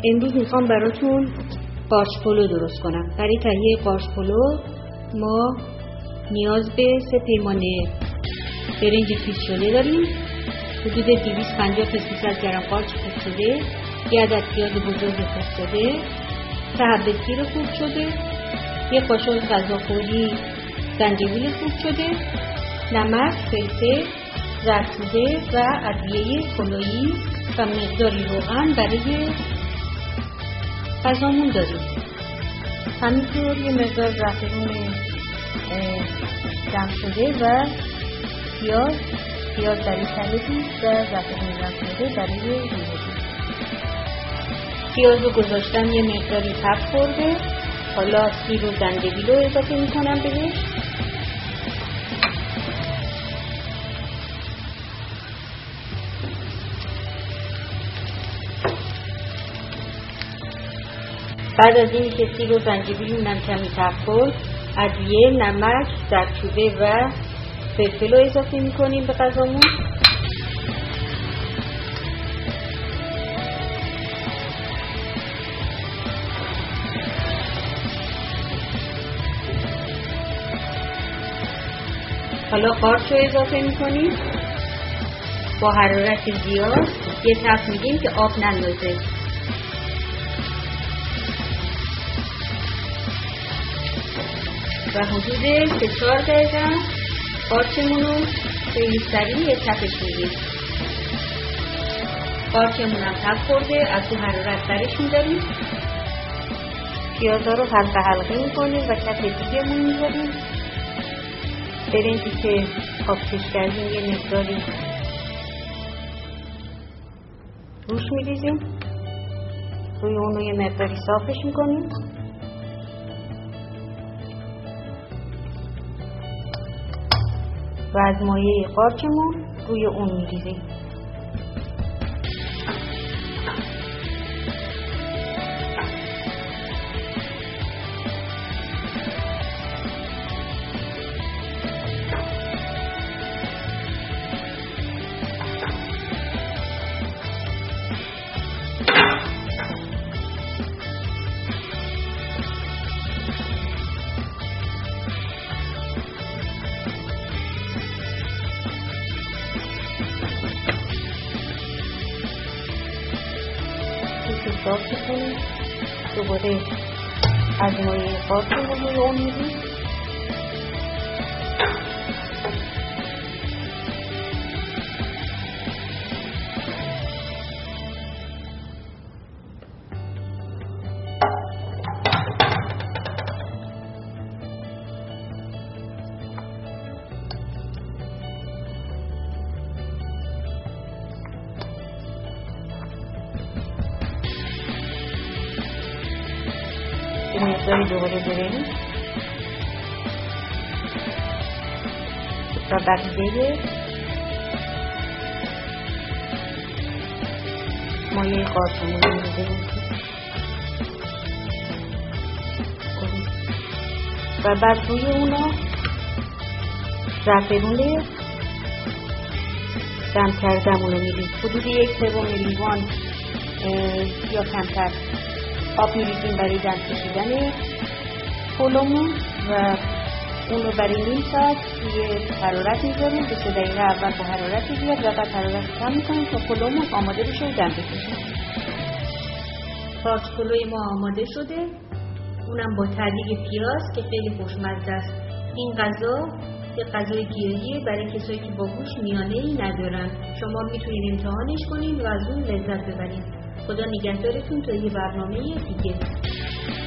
امروز میخوام براتون قارچ پلو درست کنم. برای تهیه قارچ پلو ما نیاز به 3 پیمانه برنج خیس شده داریم، حدود 250 تا 300 گرم قارچ خوب شده، 1 عدد پیاز بزرگ خوب شده، 3 حبه سیر خوب شده، 1 قاشق غذاخوری زنجبیل خوب شده، نمک، فلفل، زردچوبه و ادویه پلویی و مقداری روغن برای غذامون داریم. همینطور یه مقدار زعفرون دم شده و پیاز برای تله و زعفرون دم شده برای روغن. پیاز رو گذاشتم یه مقداری تب خورده، حالا سیر و زنجبیل رو اضافه میکنم بهش. بعد از این که سیر و زنجبیلمونم کمی تب خورد، ادویه، نمک، زردچوبه و فلفل رو اضافه میکنیم به غذامون. حالا قارچ رو اضافه میکنیم با حرارت زیاد، یه تپ میدیم که آب نندازه. و حدود 3-4 دقیقه قارچمون رو خیلی سریع یه تپش میدیم. قارچمون هم تپ خورده، از تو حرارت برش میداریم. پیازا رو حلقه حلقه میکنیم و کف دیگه‌مون میذاریم. برنجی که آبکش کردیم یه مقداری روش میریزیم، روی اون رو یه مقداری صافش میکنیم و از مایه قارچمون روی اون میریزیم. صاف کنیم، دوباره از مایه قارچمون رو روی اون میدیم. مقداری دوباره برنج و بقیه مایه قارچمون رو می‌ذاریم و بعد روی اونا زعفرون دم کردمون رو می‌ریزیم. حدود 1/3 لیوان یا کمتر آب می‌ریزیم برای دم کشیدن پلومون و اون رو برای نیم ساعت روی حرارت می‌ذاریم. 2 دقیقه اول با حرارت زیاد و بعد حرارت کم می‌کنیم تا پلومون آماده بشه و دم بکشه. قارچ پلوی ما آماده شده، اونم با تدریج پیاز که خیلی خوشمزه است. این غذا یه غذای گیاهیه برای کسایی که با گوشت میانه‌ای ندارن. شما میتونید امتحانش کنید و از اون لذت ببرید. خدا نگهدارتون تا یه برنامه دیگه.